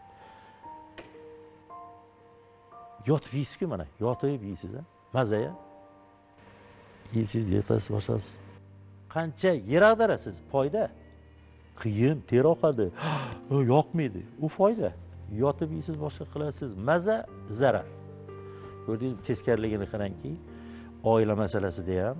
Yotib yeysiz-ku mana, yotib yeysiz, ha? Mazaya. Yeysiz, yetasiz, boshasiz. Qancha yer ag'darasiz, foyda. Qiyin, ter oqadi, yoqmaydi, u foyda. Yotib yeysiz, boshqa qilasiz, maza, zarar. Ko'rdingizmi, teskarligini qarangki, oila masalasida ham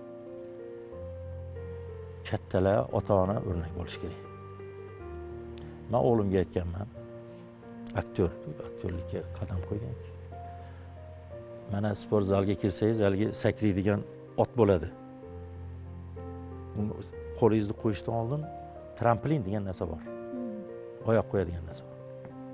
kattalar, ota-ona o'rnak bo'lish kerak. Men o'g'limga aytganman, aktyor, aktyorlikka qadam qo'ygan. Mana sport zalga kirsangiz, haligi sakraydigan ot bo'ladi. Uni qo'lingizni qo'yishdan oldin tramplin degan narsa bor. Oyoq qo'yadigan narsa bor.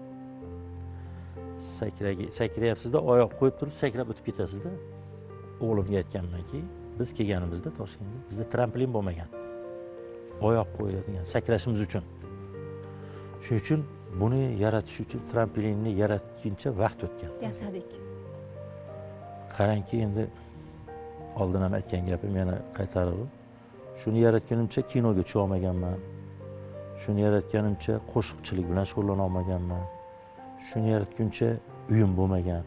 Sakragi, sakrayapsizda oyoq qo'yib turib sakrab o'tib ketasizda. O'g'limga aytganmanki, biz kelganimizda Toshkentga bizda tramplin bo'lmagan. Oyoq qo'yadigan, sakrashimiz uchun. Shuning uchun buni yaratish uchun tramplinni yaratguncha vaqt o'tgan. Yasadik. Qarangki, endi oldin ham aytgan gapim yana qaytarib, shuni yaratganimcha kinoga tusha olmaganman. Shuni yaratganimcha qo'shiqchilik bilan shug'ullana olmaganman. Shuni yaratguncha uyim bo'lmagan.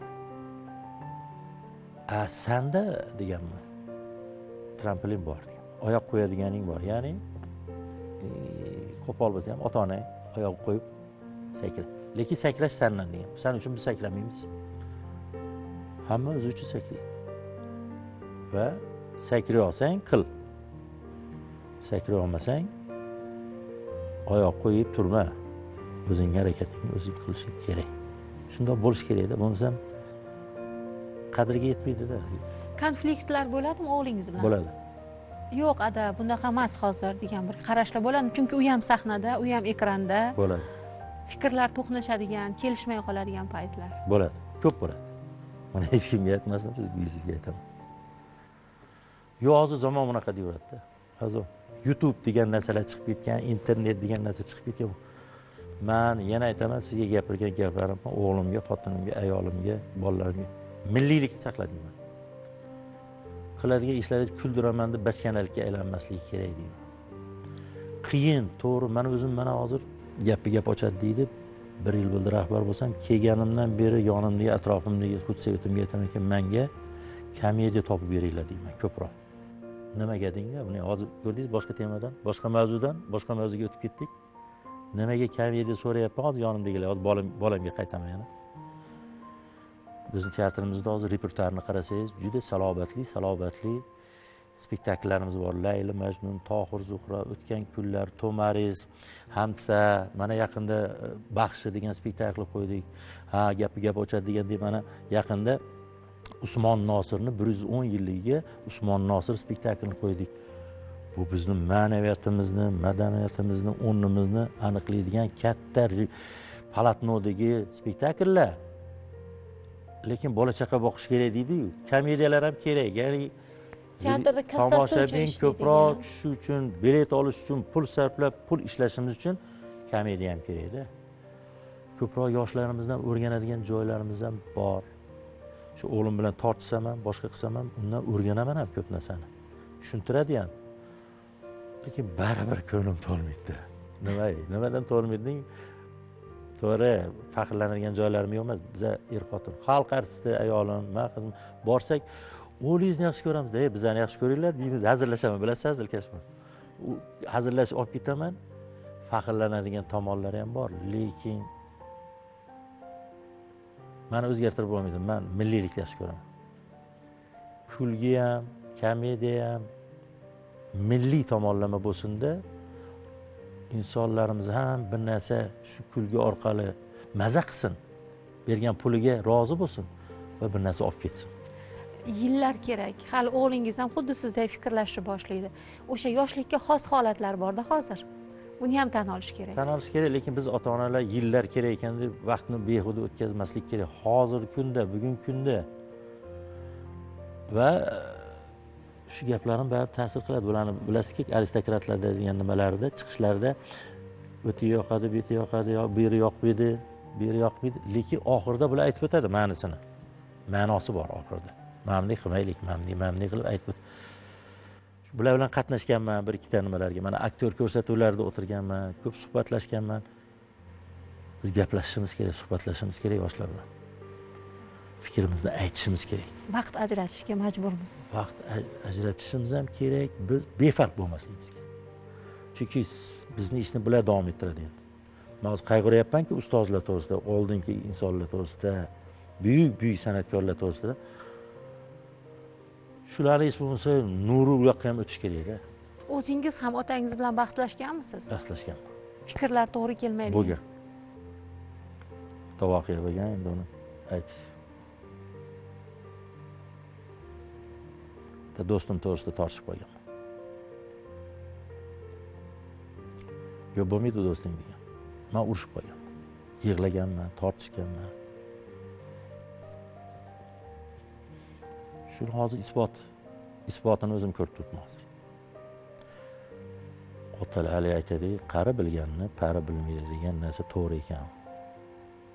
A sanda deganman. Trampolin bor degan. Oyoq qo'yadiganing bor. Ya'ni e, qo'pol bo'lsa ham ota-onang oyoq qo'yib sakra. Lekin sakrash sandan degan. Sen uchun biz sakramaymiz. Hamma o'zi uchun saklaydi. Va sakray olsang qil. Sakray olmasang oyoq qo'yib turma. O'zing harakatingni o'zing qilishing kerak. Shundoq bo'lish kerak-da, bo'lmasam qadriga yetmaydi-da. Konfliktlar bo'ladimi o'g'lingiz bilan? Bo'ladi. Yo'q, ada, bunaqa emas hozir degan bir qarashlar bo'ladi. Chunki u ham sahnada, u ham ekranda. Bo'ladi. Fikrlar to'qnashadigan, kelishmay qoladigan paytlar. Bo'ladi. Ko'p bo'ladi. Buni hech kimga aytmasdan biz sizga aytaman. Yo, hozir zamon bunaqa deyapti-da. Hozir YouTube degan narsalar chiqib ketgan, internet degan narsa chiqib ketgan. Men yana aytaman, sizga gapirgan gaplarim o'g'limga, xotinimga, ayolimga, bolalarimga milliylikni saqla deyman. Qiladigan ishlaringiz kuldiraman deb bachkanalikka aylanmasligi kerak deyman. Qiyin, to'g'ri, men o'zim mana hozir gapga gap ochadi deydi. Bir yil bo'ldi rahbar bo'lsam, kelganimdan beri yonimdagi, atrofimdagi xudsevitimga aytaman ekan, menga komediya topib beringlar deyman ko'proq. Nimaga denglar? Buni hozir ko'rdingiz boshqa temadan, boshqa mavzudan, boshqa mavzuga o'tib ketdik. Nimaga komediya so'rayapman hozir yonimdagilar, hozir bolam bolamga qaytaman yana. Bizning teatrimizda hozir repertuarni qarasangiz, juda salobatli, salobatli spektakllarimiz bor. Layli, Majnun, Tohir, Zuhra, O'tgan kunlar, Tomariz, Hamsa, mana yaqinda Baxshi degan spektakl qo'ydik. Ha, gapi gap ochadi degan deb mana yaqinda Usmon Nosirni bir yuz o'n yilligiga Usmon Nosir spektaklini qo'ydik. Bu bizning ma'naviyatimizni, madaniyatimizni, o'rnimizni aniqlaydigan katta palatnodagi spektakllar. Lekin bola chaqa boqish kerak deydi-yu. Komediyalar ham kerak. Ya'ni teatrda kassasi uchun ko'proq tushish uchun, bilet olish uchun, pul sarflab, pul ishlashimiz uchun komediya ham kerak-da. Ko'proq yoshlarimizdan o'rganadigan joylarimiz ham bor. Shu o'g'lim bilan tortishsam ham, boshqa qilsam ham, undan o'rganaman ham ko'p narsani. Tushuntiradi ham. Lekin baribir ko'nglim to'lmaydi. Nima? Nimadan to'lmayding? To'g'ri, faxrlanadigan joylarim yo'q emas. Biz er-xotin, xalq artisti ayolim, men qizim borsak, o'g'lingizni yaxshi ko'ramiz-da, bizlarni yaxshi ko'ringlar deymiz, hazillashaman, bilasiz, hazilkashman. U hazillashib olib ketaman. Faxrlanadigan tomonlari ham bor, lekin meni o'zgartirib bo'lmaydi. Men milliylikni yaxshi ko'raman. Kulgi ham, komediya ham milliy tomonlama bo'lsin-da, insonlarimiz ham bir narsa shu kulgi orqali maza qilsin, bergan puliga rozi bo'lsin va bir narsa olib ketsin. Yillar kerak. Hali o'g'lingiz ham xuddi sizdek fikrlashni boshlaydi. O'sha yoshlikka xos holatlar bor-da hozir. Buni ham tan olish kerak. Tan olish kerak, lekin biz ota-onalar yillar kerak ekan deb vaqtni behuda o'tkazmaslik kerak. Hozirgi kunda, bugungi kunda va shu gaplarim baribir ta'sir qiladi. Bularni bilasizki, aristokratlarda degan nimalarida, chiqishlarda o'ti yoqadi, beti yoqadi, yo beri yoqmaydi, beri yoqmaydi, lekin oxirida bular aytib o'tadi ma'nosini. Ma'nosi bor oxirida. Mamnun qilmaylik, mamnun, mamnun qilib aytib o'tadi. Bular bilan qatnashganman bir ikkita nimalarga. Mana aktyor ko'rsatuvlarida o'tirganman, ko'p suhbatlashganman. Biz gaplashishimiz kerak, suhbatlashishimiz kerak yoshlar bilan. Fikrimizni aytishimiz kerak. Vaqt ajratishga majburmiz. Vaqt ajratishimiz ham kerak, biz befarq bo'lmasligimiz kerak. Chunki bizni ishni bular davom ettiradi endi. Men hozir qayg'uryapmanki, ustozlar to'g'risida, oldingi insonlar to'g'risida, buyuk-buyuk san'atkorlar to'g'risida. Shularni hech bo'lmasa nuri u yoqqa ham o'tish kerak-da. O'zingiz ham otangiz bilan bahslashganmisiz? Bahslashganman. Fikrlar to'g'ri kelmaydi. Bo'lgan. Bitta voqea bo'lgan, endi uni aytish. Bitta do'stim to'g'risida tortishib qolganman. Yo'q, bo'lmaydi do'sting degan. Men urushib qolganman. Yig'laganman, tortishganman. Shu hozir isbot, isbotini o'zim ko'rib turibman hozir. Otalar hali aytadi, qari bilganni pari bilmaydi degan narsa to'g'ri ekan.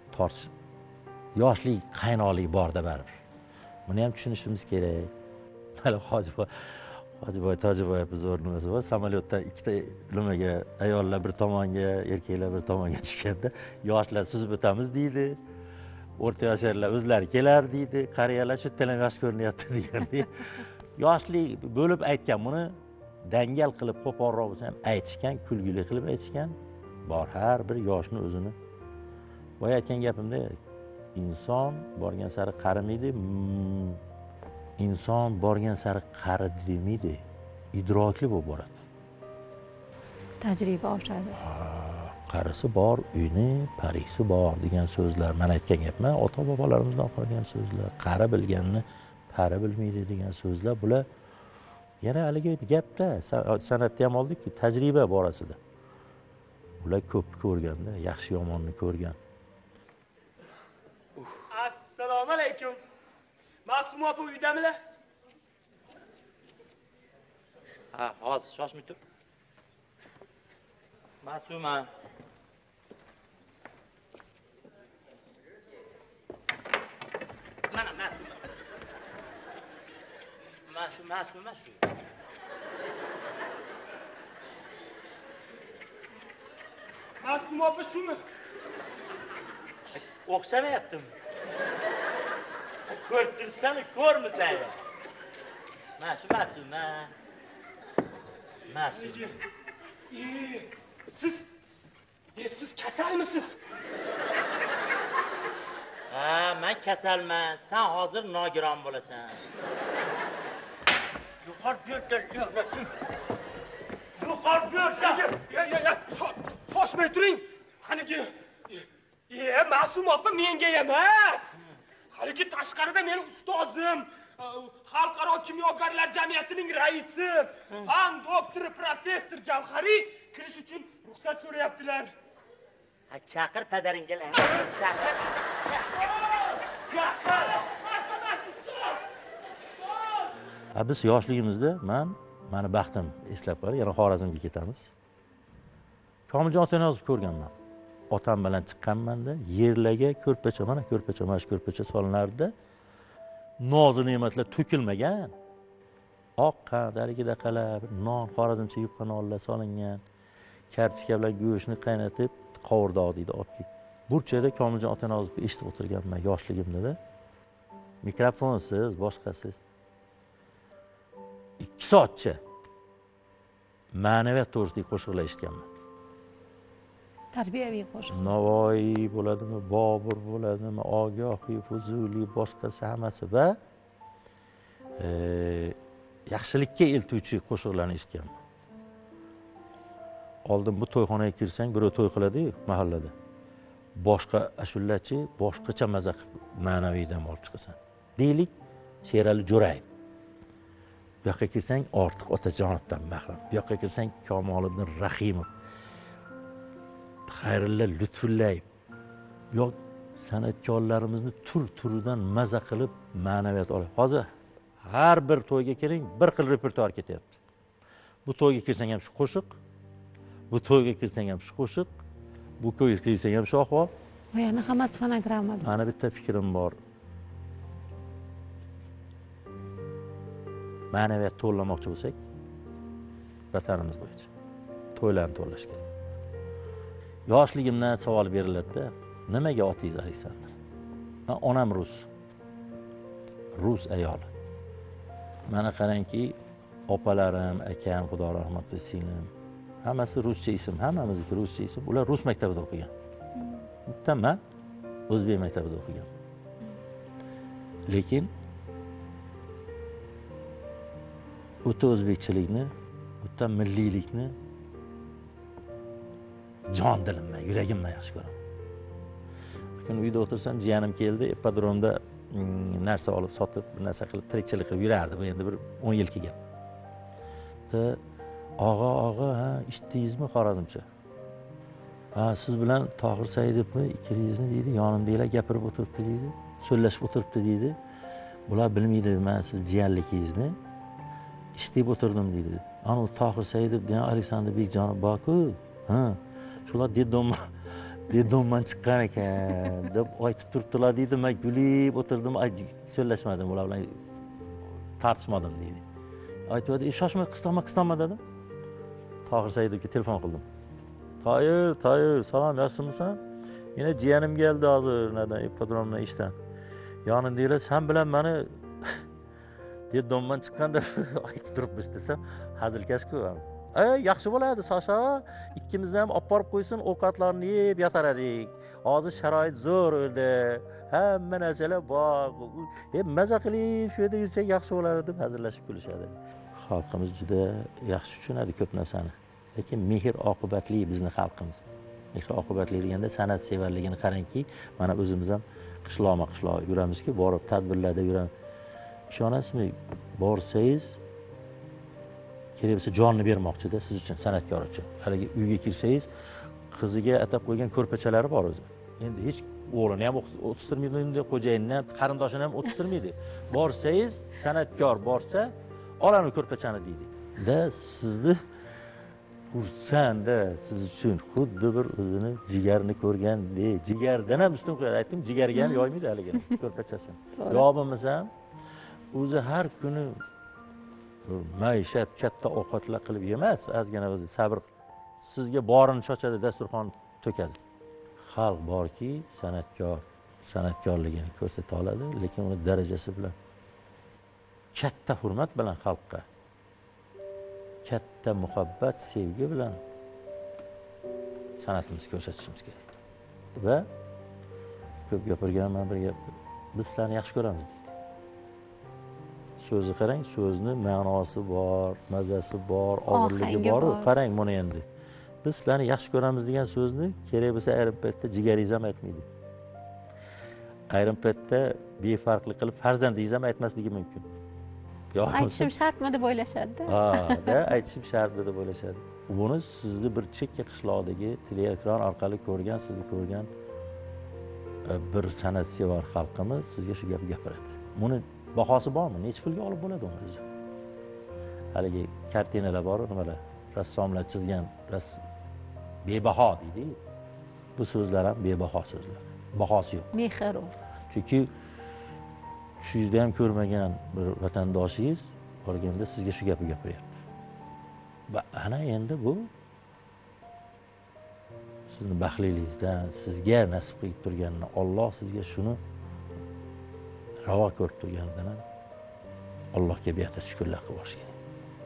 Tortish yoshlik, qaynoqlik borda baribir. Buni ham tushunishimiz kerak. hali hojiboy hojiboy tojiboy biz o'rnimiz bor, samolyotda ikkita nimaga ayollar bir tomonga erkaklar bir tomonga tushganda yoshlar suzib o'tamiz deydi, o'rta yoshlarlar o'zlari kelar deydi, qariyalar shu yerdan ham yaxshi ko'rinyapti deganda yoshlik bo'lib aytgan, buni dangal qilib qo'polroq bo'lsa ham aytishgan, kulgili qilib aytishgan bor. Har bir yoshni o'zini boya aytgan gapimda, inson borgan sari qarimaydi, mm, inson borgan sari qaridi demaydi, idrokli bo'lib boradi. Tajriba oshadi. Qarisi bor uyni, parisi bor degan so'zlar men aytgan gapman, ota bobolarimizdan qolgan so'zlar. Qari bilganni pari bilmaydi degan so'zlar, bular yana haligi gapda san'atda ham oldikki, tajriba borasida. Ular ko'p ko'rganda, yaxshi yomonni ko'rgan. Assalomu alaykum. Ma'suma opa uydamilar? Ha, hozir shoshmay tur. Ma'suma. Mana Ma'suma. Mana shu Ma'suma shu. Ma'suma opa shumi? O'xshamayaptimi? Ko'rib turibsanmi, ko'rmisan? Mana shu Ma'suma. Ma'suma. Ee, siz, e, siz kasalmisiz? Ha, men kasalman. Sen hozir nogiron bo'lasan. Yuqor bu yerda, yuqor bu yerda. Ya, ya, ya, shoshmay turing. Haligi, e, Ma'suma opa menga emas. Haligi tashqarida meni ustozim, xalqaro kimyogarlar jamiyatining raisi, fan doktori professor Javhariy kirish uchun ruxsat so'rayaptilar. Ha, chaqir padaringga. Chaqir. Chaqir. Ha, biz yoshligimizda men mani baxtim eslab qoldi. Yana Xorazmga ketamiz. Komiljon Otaniyozov ko'rganman. Otam bilan chiqqanmanda yerlarga ko'rpacha, mana ko'rpacha, mana shu ko'rpacha solinardi. Nozi ne'matlar to'kilmagan. Oqqan, daligida qalab, non, Xorazmcha yupqa nonlar solingan. Kartoshka bilan go'shtni qaynatib, qovurdoq deydi, olib kelib. Burchada Komiljon Otaniyozovni eshitib o'tirganman yoshligimda. Mikrofonsiz, boshqasiz. ikki soatcha ma'naviyat to'g'risidagi qo'shiqlar eshitganman. Tarbiyaviy qo'shiq. Navoiy bo'ladimi, Bobur bo'ladimi, Ogohiy, Fuzuli, boshqasi hammasi va e, yaxshilikka eltuvchi qo'shiqlarni eshitganman. Oldin bu to'yxonaga kirsang, birov to'y qiladi-yu mahallada. Boshqa ashulachi, boshqacha maza ma'naviydan olib chiqasan. Deylik, Sherali Jo'rayev. Bu yoqqa kirsang, Ortiq Otajonovdan mahram. Bu yoqqa kirsang, Kamoliddin Rahimov. Xayrilla Lutfullayev. Yo'q, san'atkorlarimizni tur-turidan maza qilib ma'naviyat olib. Hozir har bir to'yga kiring, bir xil repertuar ketyapti. Bu to'yga kirsang ham shu qo'shiq, bu to'yga kirsang ham shu qo'shiq, bu to'yga kirsang ham shu ahvol. Va yana hammasi fonogramma. Mana bitta fikrim bor. Ma'naviyat to'lamoqchi bo'lsak, vatanimiz bo'yicha to'ylarni to'lash kerak. Yoshligimdan savol beriladi-da, nimaga otangiz Aleksandr? Men onam rus. Rus ayol. Mana qarangki, opalarim, akam, Xudo rahmat qilsin, hammasi ruscha ism, hammamizniki ruscha ism. Ular rus maktabida o'qigan. Bitta men o'zbek maktabida o'qigan. Lekin o'ta o'zbekchilikni, o'ta milliylikni jon dilimman, yuragimdan yaxshi ko'raman. Bir kun uyda o'tirsam, jiyanim keldi, ippadromda narsa olib sotib, narsa qilib, tirikchilik qilib yurardi. Bu endi bir o'n yilki gap. Og'a, og'a, ha, eshitdingizmi Xorazmcha? Ha, siz bilan Tohir Saidovni ikkilingizni deydi, yonimdagilar gapirib o'tiribdi deydi, so'zlashib o'tiribdi deydi. Bular bilmaydi, men siz jiyanligingizni eshitib o'tirdim deydi. Ana Tohir Saidov degan Aleksandr Bekjonov bor-ku, ha, shular deddomman, deddomman chiqqan ekan deb aytib turibdilar deydi. Men kulib o'tirdim, so'zlashmadim ular bilan. tartishmadim deydi. Aytibdi, "E, shoshma, qistonma, qistonma" dedim. Tohir Saidovga telefon qildim. "Toyir, Toyir, salom, yaxshimisan? Yana jiyanim keldi hozir, nadan, ipodromdan ishdan. Yoningdagilar sen bilan meni yedomdan chiqqanda aytib turibmish" desam, hazilkash-ku. "Ey, yaxshi bo'ladi, Sasha. Ikkimizni ham olib borib qo'ysin, ovqatlarni yeb yotar edik. Hozir sharoit zo'r o'ldi. Hamma narsalar bor. E, maza qilib shu yerda yursak yaxshi bo'lardi" deb hazillashib kulishadi. Xalqimiz juda yaxshi tushunadi ko'p narsani. Lekin mehr oqibatli bizning xalqimiz. Mehr oqibatli deganda san'at sevarligini qarangki, mana o'zimiz ham qishloqma-qishloq yuramizki, borib tadbirlarda yuramiz. Ishonasizmi, borsangiz kerak bo'lsa jonni bermoqchida siz uchun, san'atkor uchun. Haligi uyga kirsangiz, qiziga atab qo'ygan ko'rpachalari bor o'zi. Endi hech o'g'lini ham o'tistirmaydi, unda xo'jayinni ham, qarindoshini ham o'tistirmaydi. Borsangiz, san'atkor borsa, olani ko'rpachani deydi. Da sizni xursanda, siz uchun xuddi bir o'zini jigarni ko'rgandek, jigardan ham ustun qo'yadi. Aytdim, jigarga ham yoymaydi haligini ko'rpachasini. Yo bo'lmasam, o'zi har kuni maishat, katta ovqatlar qilib emas, ozgina o'zi sabr sizga borini chochadi, dasturxon to'kadi. Xalq borki, san'atkor, san'atkorligini ko'rsata oladi, lekin uni darajasi bilan katta hurmat bilan xalqqa, katta muhabbat, sevgi bilan san'atimizni ko'rsatishimiz kerak. Va ko'p gapirganman bir gap, biz sizlarni yaxshi ko'ramiz deydi. So'zni qarang, so'zni ma'nosi bor, mazasi bor, og'irligi bor. Qarang buni endi. Biz sizlarni yaxshi ko'ramiz degan so'zni kerak bo'lsa ayrim paytda jigaringiz ham aytmaydi. Ayrim paytda befarqlik qilib farzandingiz ham aytmasligi mumkin. Aytishim shartmi deb o'ylashadi-da. Ha, da aytishim shartmi deb o'ylashadi. Buni sizni bir chekka qishloqdagi teleekran orqali ko'rgan, sizni ko'rgan bir san'atsevar xalqimiz sizga shu gapni gapiradi. Buni bahosi bormi? Necha pulga olib bo'ladi uni o'zi? Haligi kartinalar bor, nimalar, rassomlar chizgan, bebaho deydi. Bu so'zlar ham bebaho so'zlar. Bahosi yo'q. Mehr u. Chunki tushingizda ham ko'rmagan bir vatandoshingiz borganda sizga shu gapni gapiryapti. Va ana endi bu sizni baxtliligingizdan, sizga nasib qilib turganini, Alloh sizga shuni ravo ko'rib turganidan ham Allohga beata shukrlar qilib borish kerak.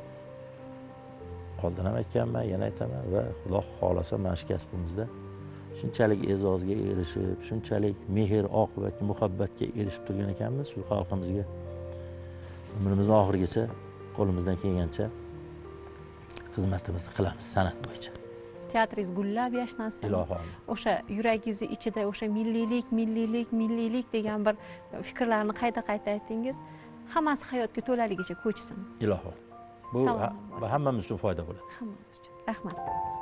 Oldin ham aytganman, yana aytaman va Xudo xolasa mana shu kasbimizda shunchalik e'zozga erishib, shunchalik mehr, oqibatga, muhabbatga erishib turgan ekanmiz, shu xalqimizga umrimizning oxirigacha qo'limizdan kelgancha xizmatimizni qilamiz san'at bo'yicha. Teatringiz gullab yashnasin. Ilohim. O'sha yuragingizni ichida o'sha milliylik, milliylik, milliylik degan bir fikrlarni qayta-qayta aytdingiz. Hammasi hayotga to'laligicha ko'chsin. Ilohim. Bu hammamiz uchun foyda bo'ladi. Hammamiz uchun. Rahmat.